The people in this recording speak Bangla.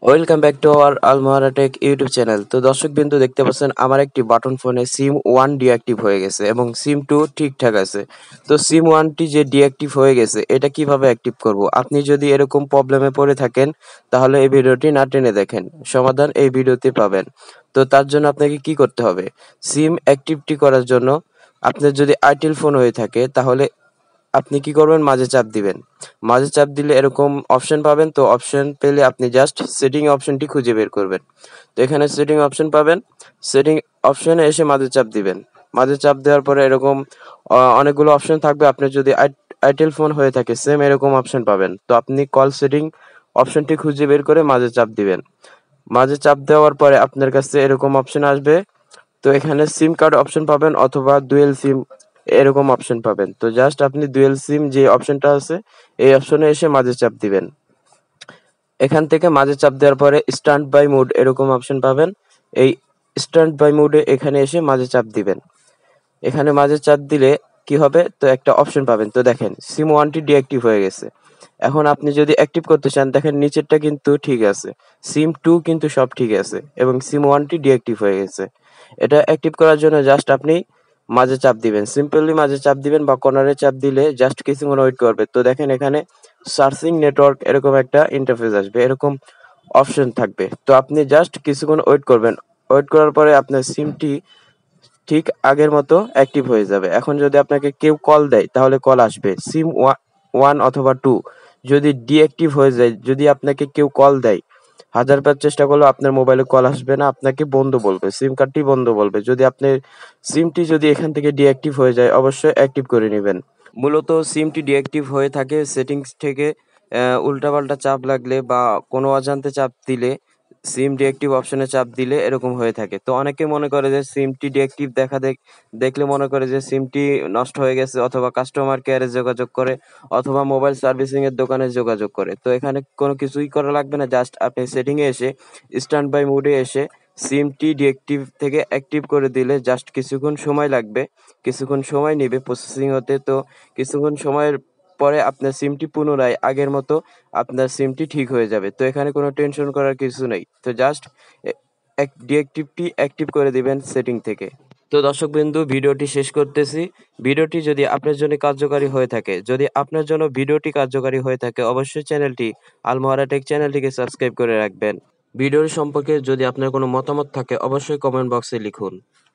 ওয়েলকাম ব্যাক টু আওয়ার আলমোহারা টেক ইউটিউব চ্যানেল। তো দর্শক বিন্দু দেখতে পাচ্ছেন আমার একটি বাটন ফোনে সিম 1 ডিঅ্যাক্টিভ হয়ে গেছে এবং সিম 2 ঠিকঠাক আছে। তো সিম 1টি যে ডিঅ্যাক্টিভ হয়ে গেছে এটা কিভাবে অ্যাক্টিভ করব? আপনি যদি এরকম প্রবলেমে পড়ে থাকেন তাহলে এই ভিডিওটি না টেনে দেখেন, সমাধান এই ভিডিওতে পাবেন। তো তার জন্য আপনাকে কি করতে হবে? সিম অ্যাক্টিভটি করার জন্য আপনার যদি আইটেল ফোন হয়ে থাকে তাহলে আপনি কি করবেন? মাঝে চাপ দিবেন। মাঝে চাপ দিলে এরকম অপশন পাবেন। তো অপশন পেলে আপনি জাস্ট সেটিং অপশনটি খুঁজে বের করবেন। তো এখানে সেটিং অপশন পাবেন। সেটিং অপশনে এসে মাঝে চাপ দিবেন। মাঝে চাপ দেওয়ার পরে এরকম অনেকগুলো অপশন থাকবে। আপনার যদি আইটেল ফোন হয়ে থাকে সেম এরকম অপশন পাবেন। তো আপনি কল সেটিং অপশনটি খুঁজে বের করে মাঝে চাপ দিবেন। মাঝে চাপ দেওয়ার পরে আপনার কাছে এরকম অপশন আসবে। তো এখানে সিম কার্ড অপশন পাবেন অথবা ডুয়েল সিম এরকম অপশন পাবেন। তো জাস্ট আপনি ডুয়েল সিম যে অপশনটা আছে এই অপশনে এসে মাঝে চাপ দিবেন। এখান থেকে মাঝে চাপ দেওয়ার পরে স্ট্যান্ড বাই মোড এরকম অপশন পাবেন। এই স্ট্যান্ড বাই মোডে এখানে এসে মাঝে চাপ দিবেন। এখানে মাঝে চাপ দিলে কি হবে? তো একটা অপশন পাবেন। তো দেখেন সিম 1টি ডিঅ্যাক্টিভ হয়ে গেছে। এখন আপনি যদি অ্যাক্টিভ করতে চান দেখেন নিচেরটা কিন্তু ঠিক আছে। সিম 2 কিন্তু সব ঠিক আছে এবং সিম 1টি ডিঅ্যাক্টিভ হয়ে গেছে। এটা অ্যাক্টিভ করার জন্য জাস্ট আপনি মাঝে চাপ দিবেন। সিম্পলি মাঝে চাপ দিবেন বা কর্নারে চাপ দিলে জাস্ট কিছুক্ষণ ওয়েট করবে। তো দেখেন এখানে সার্চিং নেটওয়ার্ক এরকম একটা ইন্টারফেস আসবে। এরকম অপশন থাকবে। তো আপনি জাস্ট কিছুক্ষণ ওয়েট করবেন। ওয়েট করার পরে আপনার সিমটি ঠিক আগের মতো অ্যাক্টিভ হয়ে যাবে। এখন যদি আপনাকে কেউ কল দেয় তাহলে কল আসবে। সিম 1 অথবা 2 যদি ডিঅ্যাক্টিভ হয়ে যায়, যদি আপনাকে কেউ কল দেয়, 1000 বার চেষ্টা করলেও আপনার মোবাইলে কল আসবে না, আপনাকে বন্ধ বলবে। সিম কার্ডটি বন্ধ বলবে। যদি আপনার সিমটি যদি এখান থেকে ডিঅ্যাক্টিভ হয়ে যায় অবশ্যই অ্যাক্টিভ করে নিবেন। মূলত সিমটি ডিঅ্যাক্টিভ হয়ে থাকে সেটিংস থেকে উল্টাপাল্টা চাপ লাগলে বা কোনো অজান্তে চাপ দিলে সিম ডিঅ্যাক্টিভ অপশনে চাপ দিলে এরকম হয়ে থাকে। তো অনেকে মনে করে যে সিমটি ডিঅ্যাক্টিভ দেখলে মনে করে যে সিমটি নষ্ট হয়ে গেছে অথবা কাস্টমার কেয়ারে যোগাযোগ করে অথবা মোবাইল সার্ভিসিং এর দোকানে যোগাযোগ করে। তো এখানে কোনো কিছুই করা লাগবে না। জাস্ট আপনি সেটিং এ এসে স্ট্যান্ড বাই মোডে এসে সিমটি ডিঅ্যাক্টিভ থেকে অ্যাক্টিভ করে দিলে জাস্ট কিছুক্ষণ সময় লাগবে। কিছুক্ষণ সময় নেবে প্রসেসিং হতে। তো কিছুক্ষণ সময়ের পরে আপনার সিমটি পুনরায় আগের মতো আপনার সিমটি ঠিক হয়ে যাবে। তো এখানে কোনো টেনশন করার কিছু নেই। তো জাস্ট ডিঅ্যাক্টিভটি অ্যাক্টিভ করে দিবেন সেটিং থেকে। তো দর্শকবৃন্দু ভিডিওটি শেষ করতেছি। ভিডিওটি যদি আপনার জন্য কার্যকারী হয়ে থাকে, যদি আপনার জন্য ভিডিওটি কার্যকারী হয়ে থাকে অবশ্যই চ্যানেলটি আলমোহারা টেক চ্যানেলটিকে সাবস্ক্রাইব করে রাখবেন। ভিডিওর সম্পর্কে যদি আপনার কোনো মতামত থাকে অবশ্যই কমেন্ট বক্সে লিখুন।